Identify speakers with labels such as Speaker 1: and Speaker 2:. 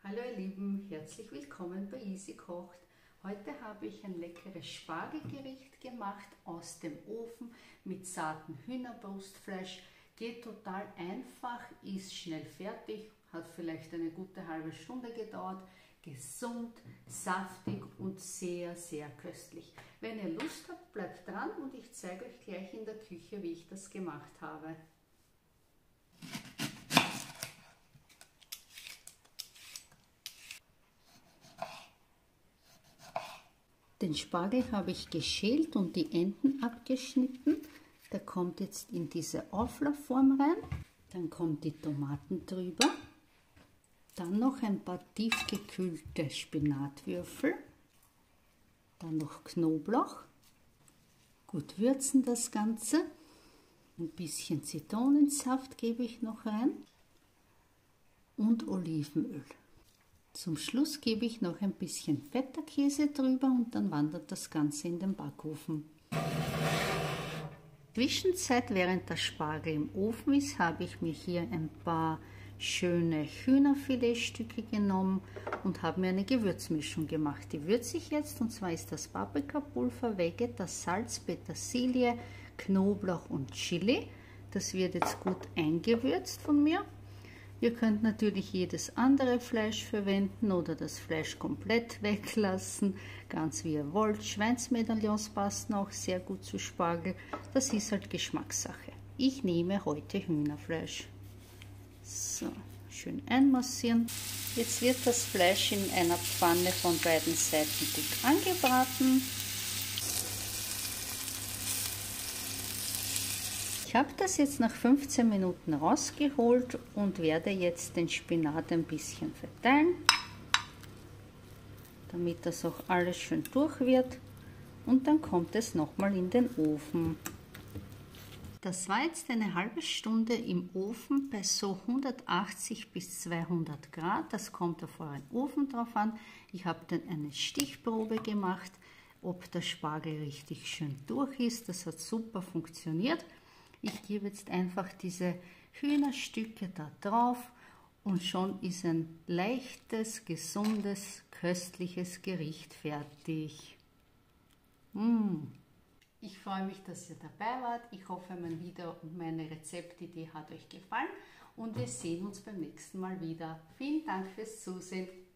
Speaker 1: Hallo ihr Lieben, herzlich willkommen bei Easy Kocht. Heute habe ich ein leckeres Spargelgericht gemacht aus dem Ofen mit zartem Hühnerbrustfleisch. Geht total einfach, ist schnell fertig, hat vielleicht eine gute halbe Stunde gedauert. Gesund, saftig und sehr, sehr köstlich. Wenn ihr Lust habt, bleibt dran und ich zeige euch gleich in der Küche, wie ich das gemacht habe. Den Spargel habe ich geschält und die Enden abgeschnitten. Der kommt jetzt in diese Auflaufform rein. Dann kommt die Tomaten drüber. Dann noch ein paar tiefgekühlte Spinatwürfel. Dann noch Knoblauch. Gut würzen das Ganze. Ein bisschen Zitronensaft gebe ich noch rein. Und Olivenöl. Zum Schluss gebe ich noch ein bisschen Feta-Käse drüber und dann wandert das Ganze in den Backofen. Zwischenzeit, während der Spargel im Ofen ist, habe ich mir hier ein paar schöne Hühnerfiletstücke genommen und habe mir eine Gewürzmischung gemacht. Die würze ich jetzt, und zwar ist das Paprikapulver, Vegeta, Salz, Petersilie, Knoblauch und Chili. Das wird jetzt gut eingewürzt von mir. Ihr könnt natürlich jedes andere Fleisch verwenden oder das Fleisch komplett weglassen, ganz wie ihr wollt. Schweinsmedaillons passen auch sehr gut zu Spargel. Das ist halt Geschmackssache. Ich nehme heute Hühnerfleisch. So, schön einmassieren. Jetzt wird das Fleisch in einer Pfanne von beiden Seiten gut angebraten. Ich habe das jetzt nach 15 Minuten rausgeholt und werde jetzt den Spinat ein bisschen verteilen, damit das auch alles schön durch wird, und dann kommt es nochmal in den Ofen. Das war jetzt eine halbe Stunde im Ofen bei so 180 bis 200 Grad. Das kommt auf euren Ofen drauf an. Ich habe dann eine Stichprobe gemacht, ob der Spargel richtig schön durch ist. Das hat super funktioniert. Ich gebe jetzt einfach diese Hühnerstücke da drauf und schon ist ein leichtes, gesundes, köstliches Gericht fertig. Ich freue mich, dass ihr dabei wart. Ich hoffe, mein Video und meine Rezeptidee hat euch gefallen und wir sehen uns beim nächsten Mal wieder. Vielen Dank fürs Zusehen.